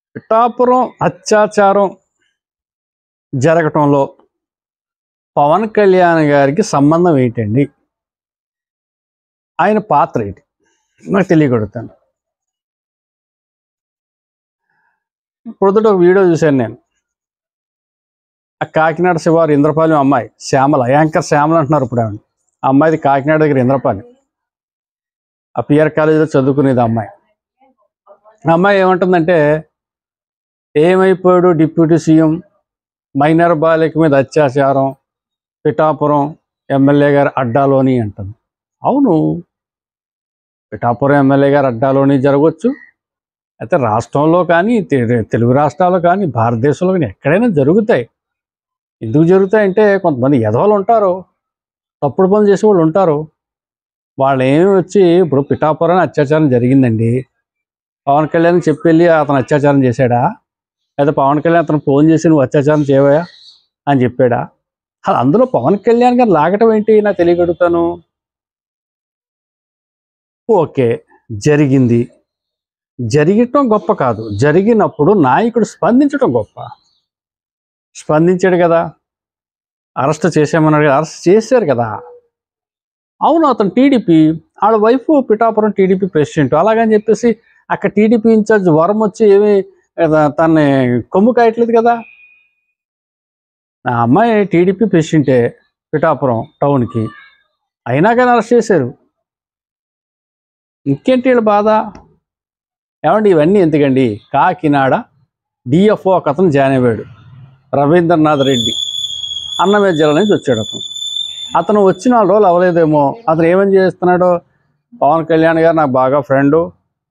పిఠాపురం అత్యాచారం జరగటంలో పవన్ కళ్యాణ్ గారికి సంబంధం ఏంటండి? ఆయన పాత్ర ఏంటి? నాకు తెలియగలుగుతాను. పొద్దుట ఒక వీడియో చూశాను నేను. ఆ కాకినాడ శివారు ఇంద్రపాలెం అమ్మాయి శ్యామల, యాంకర్ శ్యామల అంటున్నారు ఇప్పుడు ఆవిడ. ఆ అమ్మాయిది కాకినాడ దగ్గర ఇంద్రపాలెం. ఆ పిఆర్ కాలేజీలో చదువుకునేది అమ్మాయి. ఆ అమ్మాయి ఏమంటుందంటే, ఏమైపోయాడు డిప్యూటీ సీఎం, మైనర్ బాలిక మీద అత్యాచారం, పిఠాపురం ఎమ్మెల్యే గారు అడ్డాలోని అంటుంది. అవును, పిఠాపురం ఎమ్మెల్యే గారు అడ్డాలోని జరగవచ్చు. అయితే రాష్ట్రంలో కానీ, తెలుగు రాష్ట్రాల్లో కానీ, భారతదేశంలో కానీ ఎక్కడైనా జరుగుతాయి. ఎందుకు జరుగుతాయంటే కొంతమంది ఎదవలు ఉంటారు, తప్పుడు పనులు చేసే వాళ్ళు ఉంటారు. వాళ్ళు ఏమి వచ్చి ఇప్పుడు పిఠాపురం అత్యాచారం జరిగిందండి, పవన్ కళ్యాణ్ చెప్పి వెళ్ళి అతను అత్యాచారం చేశాడా? లేదా పవన్ కళ్యాణ్ అతను ఫోన్ చేసి నువ్వు అత్యాచారం చేయవా అని చెప్పాడా? అసలు అందులో పవన్ కళ్యాణ్ గారు లాగటం ఏంటి నాకు తెలియగలుగుతాను. ఓకే, జరిగింది. జరగటం గొప్ప కాదు, జరిగినప్పుడు నాయకుడు స్పందించడం గొప్ప. స్పందించాడు కదా, అరెస్ట్ చేసామన్నాడు కదా, అరెస్ట్ చేశారు కదా. అవును, అతను టీడీపీ, వాళ్ళ వైఫ్ పిఠాపురం టీడీపీ ప్రెసిడెంట్. అలాగని చెప్పేసి అక్కడ టీడీపీ ఇన్ఛార్జ్ వరం వచ్చి ఏమి తన్ని కొమ్ము కాయట్లేదు కదా. ఆ అమ్మాయి టీడీపీ ప్రెసిడెంటే పిఠాపురం టౌన్కి, అయినా కానీ అరెస్ట్ చేశారు. ఇంకేంటి వీళ్ళ బాధ? ఏమండి ఇవన్నీ ఎందుకండి? కాకినాడ డిఎఫ్ఓ ఒక అతను జాయిన్ అయ్యాడు, రవీంద్రనాథ్ రెడ్డి, అన్నమయ్య జిల్లా నుంచి వచ్చాడు. అతను వచ్చి 4 రోజులు అవ్వలేదేమో, అతను ఏమని చేస్తున్నాడో, పవన్ కళ్యాణ్ గారు నాకు బాగా ఫ్రెండు,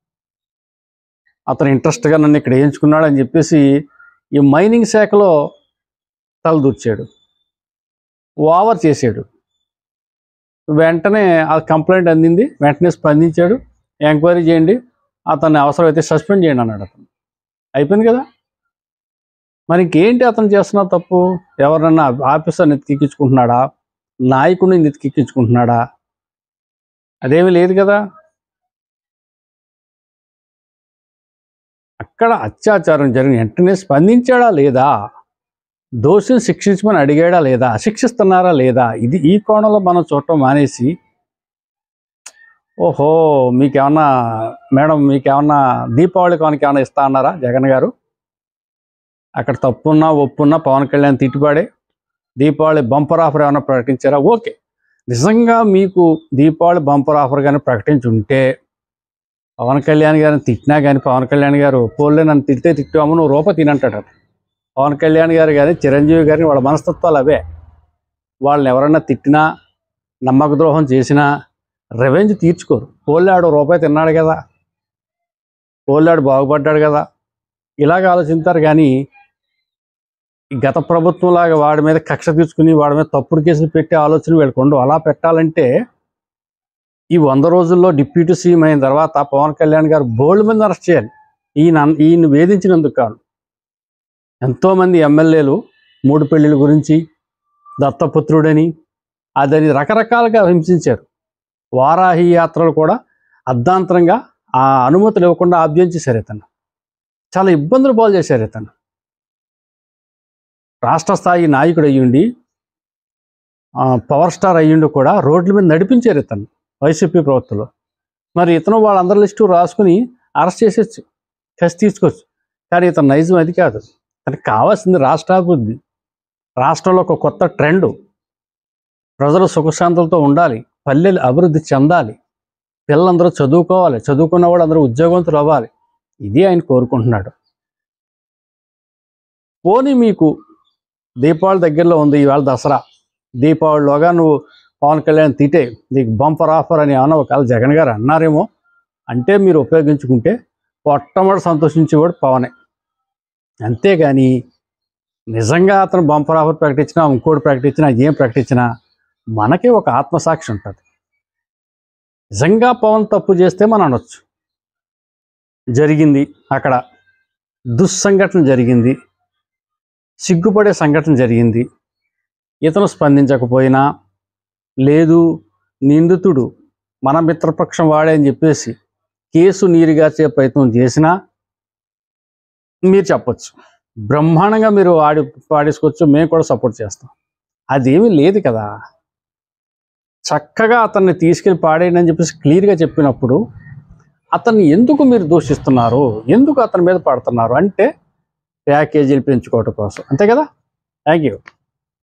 అతను ఇంట్రెస్ట్గా నన్ను ఇక్కడ వేయించుకున్నాడు అని చెప్పేసి ఈ మైనింగ్ శాఖలో తలదూర్చాడు, ఓవర్ చేశాడు. వెంటనే ఆ కంప్లైంట్ అందింది, వెంటనే స్పందించాడు, ఎంక్వైరీ చేయండి, అతన్ని అవసరమైతే సస్పెండ్ చేయండి అన్నాడు. అతను అయిపోయింది కదా. మరి ఇంకేంటి అతను చేస్తున్నా తప్పు? ఎవరన్నా ఆఫీసర్ని ఎత్తికెక్కించుకుంటున్నాడా? నాయకుడిని ఎత్తికెక్కించుకుంటున్నాడా? అదేమీ లేదు కదా. అక్కడ అత్యాచారం జరిగిన వెంటనే స్పందించాడా లేదా? దోషిని శిక్షించమని అడిగాడా లేదా? శిక్షిస్తున్నారా లేదా? ఇది ఈ కోణంలో మనం చూడటం మానేసి, ఓహో మీకేమన్నా మేడం, మీకేమన్నా దీపావళి కానుక ఏమన్నా ఇస్తా అన్నారా జగన్ గారు? అక్కడ తప్పున్నా ఒప్పున్నా పవన్ కళ్యాణ్ తిట్టుబాడే దీపావళి బంపర్ ఆఫర్ ఏమైనా ప్రకటించారా? ఓకే, నిజంగా మీకు దీపావళి బంపర్ ఆఫర్ కానీ ప్రకటించి ఉంటే, పవన్ కళ్యాణ్ గారిని తిట్టినా కానీ పవన్ కళ్యాణ్ గారు పోలే నన్ను తిట్టాము నువ్వు రూపాయి తినంటాడు. పవన్ కళ్యాణ్ గారు కానీ చిరంజీవి గారిని వాళ్ళ మనస్తత్వాలు అవే. వాళ్ళని ఎవరన్నా తిట్టినా, నమ్మక ద్రోహం చేసినా రెవెంజ్ తీర్చుకోరు. పోలాడు రూపాయి తిన్నాడు కదా, పోలాడు బాగుపడ్డాడు కదా, ఇలాగ ఆలోచిస్తారు. కానీ గత ప్రభుత్వంలాగా వాడి మీద కక్ష తీర్చుకుని వాడి మీద తప్పుడు కేసులు పెట్టే ఆలోచన వీళ్ళకుండు. అలా పెట్టాలంటే ఈ 100 రోజుల్లో డిప్యూటీ సీఎం అయిన తర్వాత పవన్ కళ్యాణ్ గారు బోల్డ్ మంది అరెస్ట్ చేయాలి. ఈయన వేధించినందుకు కాదు. ఎంతోమంది ఎమ్మెల్యేలు 3 పెళ్ళిళ్ళ గురించి, దత్తపుత్రుడని అదని రకరకాలుగా హింసించారు. వారాహి యాత్రలు కూడా అర్ధాంతరంగా ఆ అనుమతులు ఇవ్వకుండా ఆబ్జెక్ట్ చేశారు. ఇతను చాలా ఇబ్బందులు పాలు చేశారు. ఇతను రాష్ట్ర స్థాయి నాయకుడు అయ్యుండి, పవర్ స్టార్ అయ్యుండి కూడా రోడ్ల మీద నడిపించారు ఇతను వైసీపీ ప్రభుత్వంలో. మరి ఇతను వాళ్ళందరి లిస్టు రాసుకుని అరెస్ట్ చేసేచ్చు, కసి తీసుకోవచ్చు. కానీ ఇతను నైజం అది కాదు. తనకు కావాల్సింది రాష్ట్రాభివృద్ధి, రాష్ట్రంలో ఒక కొత్త ట్రెండ్, ప్రజలు సుఖశాంతులతో ఉండాలి, పల్లెలు అభివృద్ధి చెందాలి, పిల్లలందరూ చదువుకోవాలి, చదువుకున్న వాళ్ళు అందరూ ఉద్యోగవంతులు అవ్వాలి. ఇది ఆయన కోరుకుంటున్నాడు. పోనీ మీకు దీపావళి దగ్గరలో ఉంది, ఇవాళ దసరా, దీపావళిలోగా నువ్వు పవన్ కళ్యాణ్ తిట్టే నీకు బంపర్ ఆఫర్ అని ఏమన్నా ఒకవేళ జగన్ గారు అన్నారేమో అంటే మీరు ఉపయోగించుకుంటే మొట్టమొదటి సంతోషించేవాడు పవనే. అంతేగాని నిజంగా అతను బంపర్ ఆఫర్ ప్రకటించినా, ఇంకోటి ప్రకటించినా, ఏం ప్రకటించినా మనకే ఒక ఆత్మసాక్షి ఉంటుంది. నిజంగా పవన్ తప్పు చేస్తే మనం అనొచ్చు, జరిగింది అక్కడ దుస్సంఘటన జరిగింది, సిగ్గుపడే సంఘటన జరిగింది, ఇతను స్పందించకపోయినా, లేదు నిందితుడు మన మిత్రపక్షం వాడే అని చెప్పేసి కేసు నీరుగార్చే ప్రయత్నం చేసినా మీరు చెప్పొచ్చు, బ్రహ్మాండంగా మీరు పాడేసుకోవచ్చు, మేము కూడా సపోర్ట్ చేస్తాం. అదేమీ లేదు కదా. చక్కగా అతన్ని తీసుకెళ్ళి పాడేయండి అని చెప్పేసి క్లియర్గా చెప్పినప్పుడు అతన్ని ఎందుకు మీరు దూషిస్తున్నారు, ఎందుకు అతని మీద పడుతున్నారు అంటే ప్యాకేజీలు పెంచుకోవటం కోసం, అంతే కదా. Thank you.